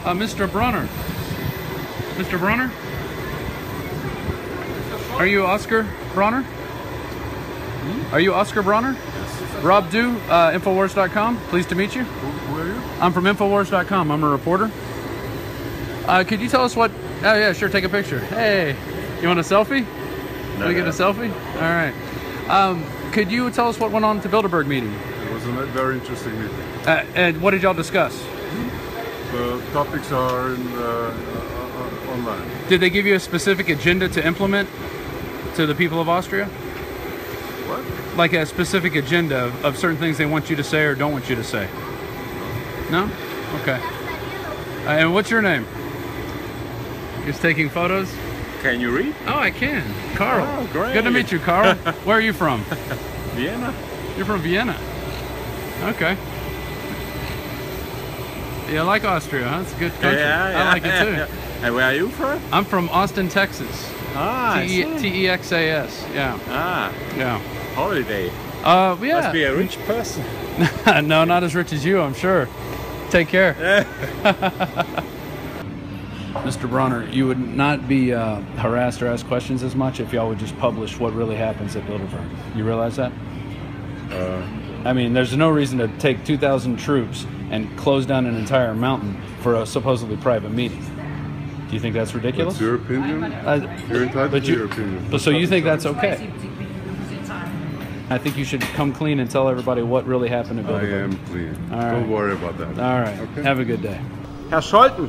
Mr. Bronner. Mr. Bronner? Are you Oscar Bronner? Are you Oscar Bronner? Rob Dew, Infowars.com. Pleased to meet you. Who are you? I'm from Infowars.com. I'm a reporter. Could you tell us what... Oh, yeah, sure. Take a picture. Hey, you want a selfie? Want to get a selfie? All right. Could you tell us what went on at the Bilderberg meeting? It was a very interesting meeting. And what did y'all discuss? The topics are online. Did they give you a specific agenda to implement to the people of Austria? What? Like a specific agenda of certain things they want you to say or don't want you to say? No? Okay. And what's your name? Just taking photos? Can you read? Oh, I can. Carl. Oh, great. Good to meet you, Carl. Where are you from? Vienna. You're from Vienna. Okay. Yeah, I like Austria, huh? It's a good country. Yeah, I like it too. And where are you from? I'm from Austin, Texas. Ah, Texas. Yeah. Ah, Yeah. holiday. Yeah. Must be a rich person. No, not as rich as you, I'm sure. Take care. Mr. Bronner, you would not be harassed or asked questions as much if y'all would just publish what really happens at Bilderberg. You realize that? I mean, there's no reason to take 2,000 troops and close down an entire mountain for a supposedly private meeting. Do you think that's ridiculous? That's your opinion. You're entitled to your opinion. But so you think that's okay? I think you should come clean and tell everybody what really happened at Bilderberg. I am clean. All right. Don't worry about that. All right. Okay. Have a good day. Herr Scholten.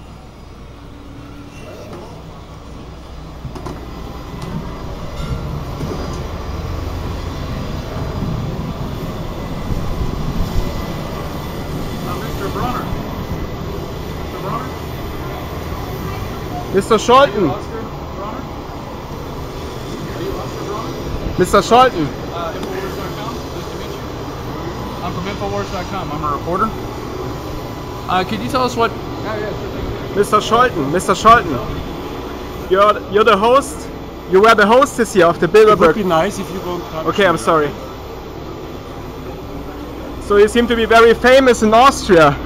Mr. Bronner. Mr. Bronner? Mr. Scholten. Oscar Bronner? Are you Oscar Bronner? Mr. Scholten. Infowars.com. Nice to meet you. I'm from Infowars.com. I'm a reporter. Could you tell us what... Mr. Scholten. Mr. Scholten. You're the host? You were the hostess here of the Bilderberg. It would be nice if you don't touch Okay, me. I'm sorry. So you seem to be very famous in Austria.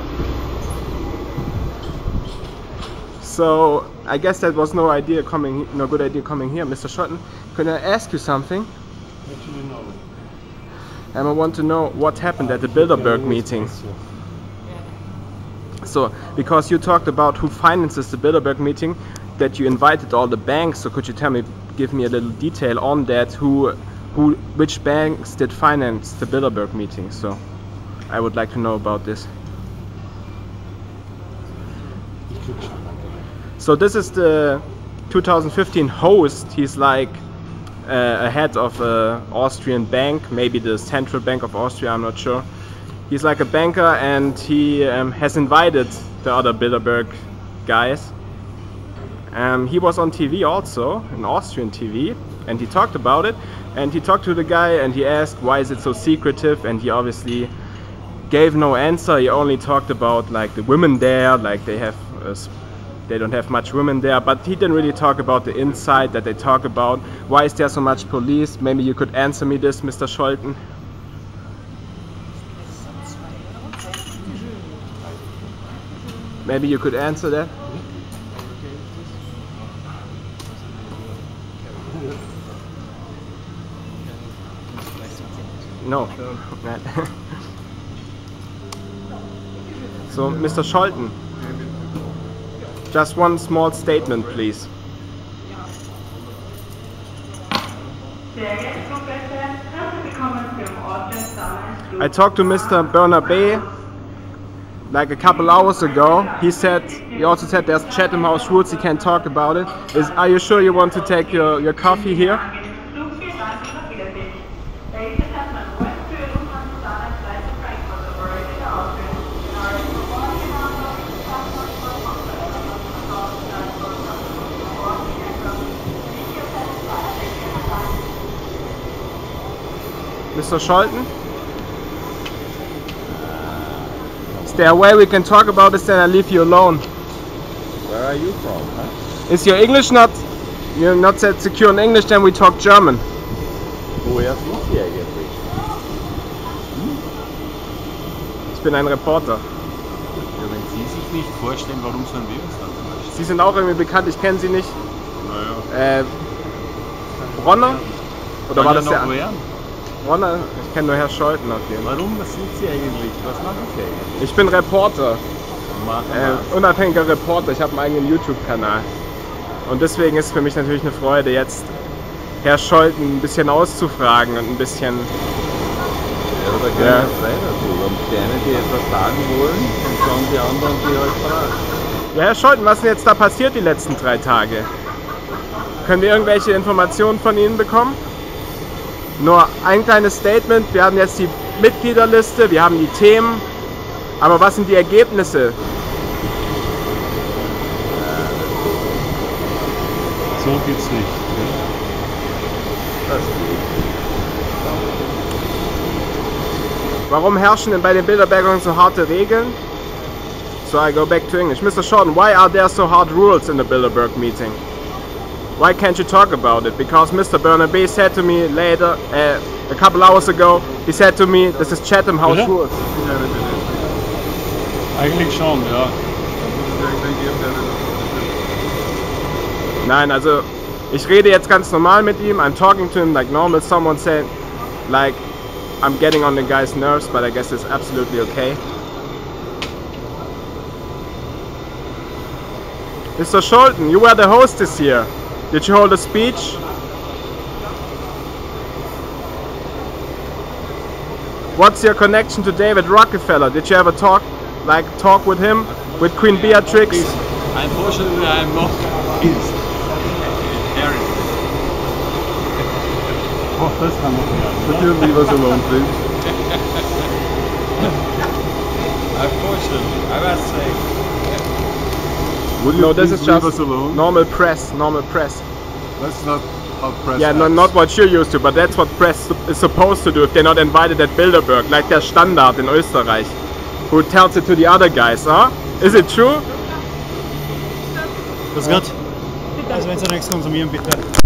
So I guess that was no good idea coming here, Mr. Schotten. Can I ask you something? Actually, no. And I want to know what happened at the Bilderberg meeting. So, because you talked about who finances the Bilderberg meeting, that you invited all the banks. So could you give me a little detail on that? Which banks did finance the Bilderberg meeting? So I would like to know about this. So this is the 2015 host. He's like a head of an Austrian bank, maybe the Central Bank of Austria, I'm not sure. He's like a banker, and he has invited the other Bilderberg guys. He was on TV also, an Austrian TV, and he talked about it. And he talked to the guy and he asked, why is it so secretive? And he obviously gave no answer. He only talked about like the women there, like they don't have much women there, but he didn't really talk about the inside that they talk about. Why is there so much police? Maybe you could answer me this, Mr. Scholten. Maybe you could answer that. No. So, Mr. Scholten, just one small statement, please. I talked to Mr. Bernabé like a couple hours ago. He also said there's Chatham House rules, he can't talk about it. Are you sure you want to take your coffee here? Mr. Scholten? Is there a way we can talk about this, then I leave you alone? Where are you from, huh? Is your English you're not that secure in English, then we talk German. Woher sind Sie eigentlich? Ich bin ein Reporter. Ja, wenn Sie sich nicht vorstellen, warum sollen wir uns dann täuschen? Sie sind auch irgendwie bekannt, ich kenne Sie nicht. Naja. Bronner? Oder war das der noch werden? Bronner? Ich kenne nur Herr Scholten auf jeden Fall. Warum? Was sind Sie eigentlich? Was machen Sie eigentlich? Ich bin Reporter. Unabhängiger Reporter, ich habe einen eigenen YouTube-Kanal. Und deswegen ist es für mich natürlich eine Freude, jetzt Herr Scholten ein bisschen auszufragen und ein bisschen... Ja, da gehen wir frei dazu. Und die einen, die etwas sagen wollen, und dann die anderen, die halt fragen. Ja, Herr Scholten, was ist denn jetzt da passiert die letzten 3 Tage? Können wir irgendwelche Informationen von Ihnen bekommen? Nur ein kleines Statement, wir haben jetzt die Mitgliederliste, wir haben die Themen, aber was sind die Ergebnisse? So geht's nicht. Das geht. Warum herrschen denn bei den Bilderbergern so harte Regeln? So I go back to English. Mr. Shorten, why are there so hard rules in the Bilderberg meeting? Why can't you talk about it? Because Mr. Bernabé said to me later, a couple hours ago, he said to me, this is Chatham House Bitte? rules. Eigentlich schon, ja. Nein, also ich rede jetzt ganz normal mit ihm. I'm talking to him like normal. Someone said, like, I'm getting on the guy's nerves, but I guess it's absolutely okay. Mr. Scholten, you were the host this year. Did you hold a speech? What's your connection to David Rockefeller? Did you ever talk with him, with Queen Beatrix? Unfortunately, I'm not his parent. Oh, das kann man sagen. Could you leave us alone, please? Unfortunately, I must say. Would you No, this please is leave just us alone? normal press, normal press. That's not how press Yeah, no, acts. not what you're used to, but that's what press is supposed to do if they're not invited at Bilderberg, like der Standard in Österreich, who tells it to the other guys, huh? Is it true? Das Gott. Also wenn Sie nichts konsumieren, bitte.